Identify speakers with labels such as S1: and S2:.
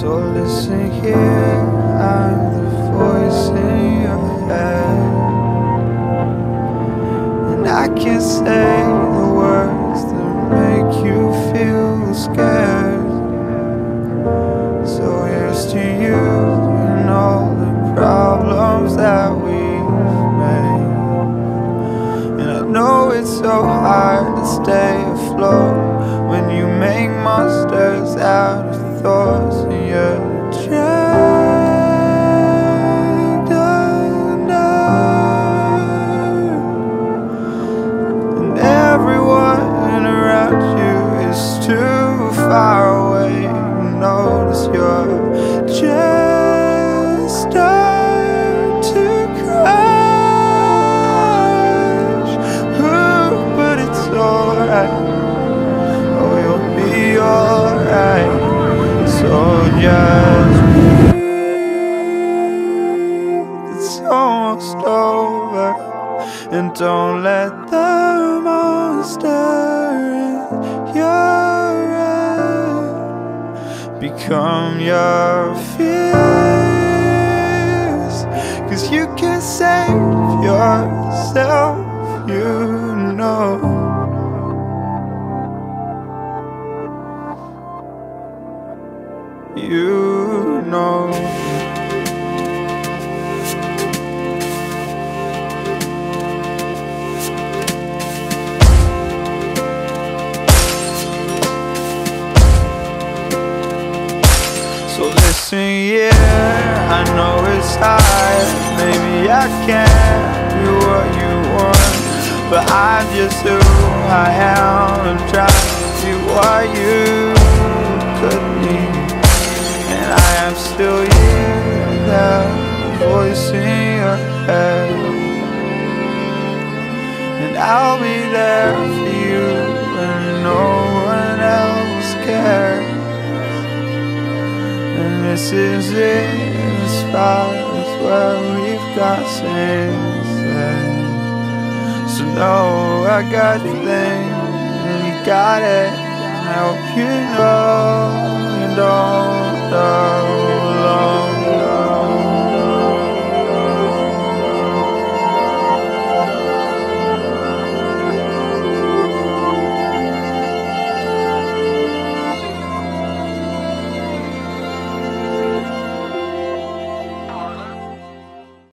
S1: So listen here, I'm the voice in your head, and I can say the words that make you feel scared. So here's to you and all the problems that we've made. And I know it's so hard to stay afloat when you make monsters out of thoughts, and you're dragged under, and everyone around you is too far away to notice you're just start to crash. Ooh, but it's alright, oh, you'll be alright. So just breathe, it's almost over, and don't let the monster in your head become your fears. 'Cause you can save yourself, you know. You know. So listen, yeah, I know it's hard. Maybe I can't do what you want, but I'm just who I am, and trying to be what you could be. And I am still you, that voice in your head, and I'll be there for you when no one else cares. And this is it, as far as where we've got since then. So know I got the thing, and you got it. I hope you know you don't know alone.